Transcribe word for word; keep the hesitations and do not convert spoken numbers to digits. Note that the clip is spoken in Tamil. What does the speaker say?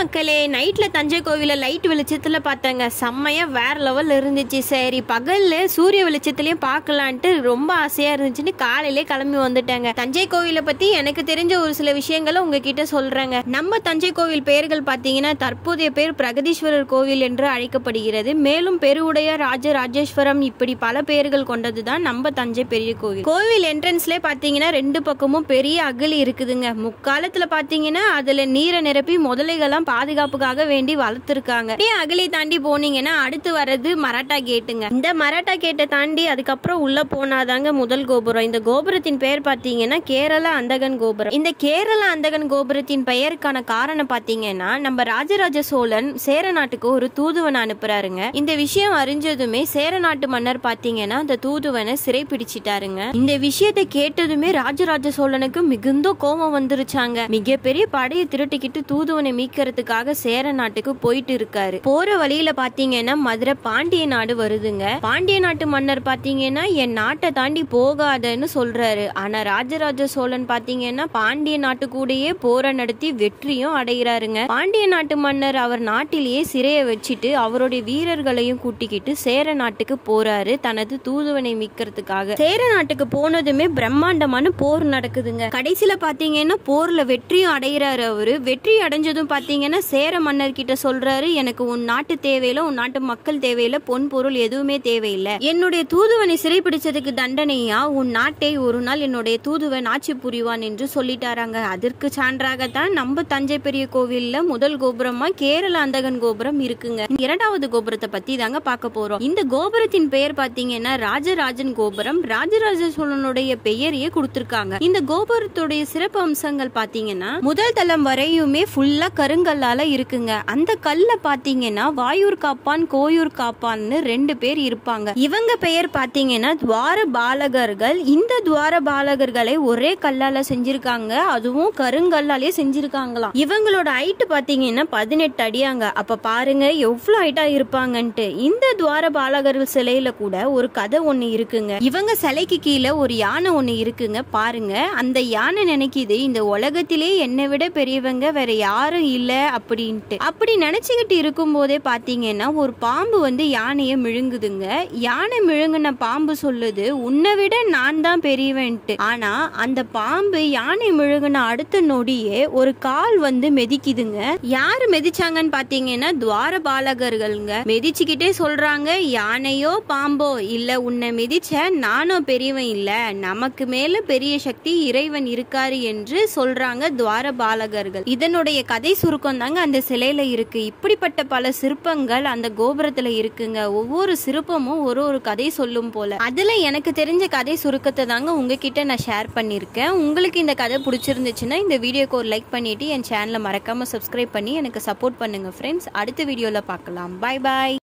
மக்களே, நைட்ல தஞ்சை கோவில லைட் வெளிச்சத்துல பார்த்தாங்க. செம்மையா வேற லெவல் இருந்துச்சு. சரி, பகல்ல சூரிய வெளிச்சத்துலயும் பார்க்கலான்ட்டு ரொம்ப ஆசையா இருந்துச்சுன்னு காலையிலே கிளம்பி வந்துட்டாங்க. தஞ்சை கோவிலை பத்தி எனக்கு தெரிஞ்ச ஒரு சில விஷயங்களை உங்ககிட்ட சொல்றேங்க. நம்ம தஞ்சை கோவில் பெயர்கள் பாத்தீங்கன்னா தற்போதைய பேர் பிரகதீஸ்வரர் கோவில் என்று அழைக்கப்படுகிறது. மேலும் பெருவுடைய ராஜராஜேஸ்வரம் இப்படி பல பெயர்கள் கொண்டதுதான் நம்ம தஞ்சை பெரிய கோவில். கோவில் என்ட்ரன்ஸ்ல பாத்தீங்கன்னா ரெண்டு பக்கமும் பெரிய அகழி இருக்குதுங்க. முக்காலத்துல பாத்தீங்கன்னா அதுல நீரை நிரப்பி முதலைகள்லாம் பாதுகாப்புக்காக வேண்டி வளர்த்துருக்காங்க. அகழி தாண்டி போனீங்கன்னா அடுத்து வர்றது மராட்டா கேட்டுங்க. இந்த மராட்டா கேட்டை தாண்டி அதுக்கப்புறம் உள்ள போனாதாங்க முதல் கோபுரம். இந்த கோபுரத்தின் பெயர் பாத்தீங்கன்னா கேரள அந்தகன் கோபுரம். இந்த கேரள அந்தகன் கோபுரத்தின் பெயருக்கான காரணம் பாத்தீங்கன்னா நம்ம ராஜராஜ சோழன் சேர நாட்டுக்கு ஒரு தூதுவனை அனுப்புறாருங்க. இந்த விஷயம் அறிஞ்சதுமே சேர நாட்டு மன்னர் பாத்தீங்கன்னா அந்த தூதுவனை சிறை பிடிச்சிட்டாருங்க. இந்த விஷயத்தை கேட்டதுமே ராஜராஜ சோழனுக்கு மிகுந்த கோபம் வந்துருச்சாங்க. மிகப்பெரிய படையை திரட்டிக்கிட்டு தூதுவனை மீட்கிறதுக்காக சேர நாட்டுக்கு போயிட்டு இருக்காரு. போற வழியில பாத்தீங்கன்னா மதுரை பாண்டிய நாடு வருதுங்க. பாண்டிய நாட்டு மன்னர் பாத்தீங்கன்னா என் நாட்டை தாண்டி போகாதன்னு சொல்றாரு. ஆனா ராஜராஜ சோழன் பாத்தீங்கன்னா பாண்டிய நாட்டு கூடயே போரை நடத்தி வெற்றியும் அடைகிறாருங்க. பாண்டிய நாட்டு மன்னர் அவர் நாட்டிலேயே சிறைய வச்சுட்டு அவருடைய வீரர்களையும் கூட்டிக்கிட்டு சேர நாட்டுக்கு போறாரு தனது தூதுவனை மீட்கிறதுக்காக. சேர நாட்டுக்கு போனதுமே பிரம்மாண்டமான போர் நடக்குதுங்க. கடைசியில பாத்தீங்கன்னா போர்ல வெற்றியும் அடைகிறாரு. அவரு வெற்றி அடைஞ்சதும் பாத்தீங்கன்னா சேர மன்னர் கிட்ட சொல்றாரு, எனக்கு உன் நாட்டு தேவையில்ல, உன் நாட்டு மக்கள் தேவையில்ல, பொன் பொருள் எதுவுமே தேவையில்லை. என்னுடைய தூதுவனை சிறைப்பிடிச்சதுக்கு தண்டனையா உன் நாட்டை ஒரு நாள் என்னுடைய தூதுவன் ஆட்சி புரிவான் என்று சொல்லிட்டாராங்க. அதற்கு சான்றாகத்தான் நம்ம தஞ்சை பெரிய கோவில்ல முதல் கோபுரமா கேரள அந்தகன் கோபுரம் இருக்குங்க. இரண்டாவது கோபுரத்தை பத்தி தாங்க பார்க்க போறோம். இந்த கோபுரத்தின் பெயர் பாத்தீங்கன்னா ராஜராஜன் கோபுரம். ராஜராஜ சோழனுடைய பெயரையே கொடுத்திருக்காங்க. இந்த கோபுரத்துடைய சிறப்பு அம்சங்கள் பாத்தீங்கன்னா முதல் தளம் வரையுமே ஃபுல்லா கருங்கல்லால இருக்குங்க. அந்த கல்ல பாத்தீங்கன்னா வாயூர் காப்பான் கோயூர் காப்பான்னு ரெண்டு பேர் இருப்பாங்க. இவங்க பெயர் பாத்தீங்கன்னா துவார பாலகர்கள். இந்த துவார பாலகர்களை ஒரே கல்லால செஞ்சிருக்காங்க. அதுவும் கருங்கல்லாலே செஞ்சிருக்காங்களாம். இவங்களோட ஹைட் பாத்தீங்கன்னா பதினெட்டு அடியாங்க. அப்ப பாருங்க எவ்வளவு ஹைட்டா இருப்பாங்கன்ட்டு. இந்த துவார பாலகர்கள் சிலையில கூட ஒரு கதை ஒண்ணு இருக்குங்க. இவங்க சிலைக்கு கீழே ஒரு யானை ஒண்ணு இருக்குங்க. பாருங்க, அந்த யானை நினைக்குது இந்த உலகத்திலே என்னை விட பெரியவங்க வேற யாரும் இல்ல அப்படின்ட்டு. அப்படி நினைச்சுக்கிட்டு இருக்கும் போதே பாத்தீங்கன்னா ஒரு பாம்பு வந்து யானைய மிழுங்குதுங்க. யானை மிழுங்கின பாம்பு சொல்லுது, உன்னை விட நான் தான் பெரியவன்ட்டு. ஆனா அந்த பாம்பு யானை மிழுங்கின அடுத்த நொடியே ஒரு கால் வந்து மெதிக்குதுங்க. யாரு மெதிச்சாங்கன்னு பாத்தீங்கன்னா துவார பாலகர்கள்ங்க. மெதிச்சுக்கிட்டே சொல்றாங்க, யானையோ பாம்போ இல்ல, உன்னை மிதிச்ச நானும் பெரியவன் இல்ல, நமக்கு மேல பெரிய சக்தி இறைவன் இருக்காரு என்று சொல்றாங்க துவார பாலகர்கள். இதனுடைய கதை சுருக்கம் தாங்க அந்த சிலையில இருக்கு. இப்படிப்பட்ட பல சிற்பங்கள் அந்த கோபுரத்துல இருக்குங்க. ஒவ்வொரு சிற்பமும் ஒரு ஒரு கதை சொல்லும் போல. அதுல எனக்கு தெரிஞ்ச கதை சுருக்கத்தை தாங்க உங்ககிட்ட நான் ஷேர் பண்ணிருக்கேன். உங்களுக்கு இந்த கதை பிடிச்சிருந்துச்சுன்னா இந்த வீடியோக்கு ஒரு லைக் பண்ணிட்டு என் சேனலை மறக்காம சப்ஸ்கிரைப் பண்ணி எனக்கு சப்போர்ட் பண்ணுங்க ஃப்ரெண்ட்ஸ். அடுத்த வீடியோல பார்க்கலாம். பாய் பாய்.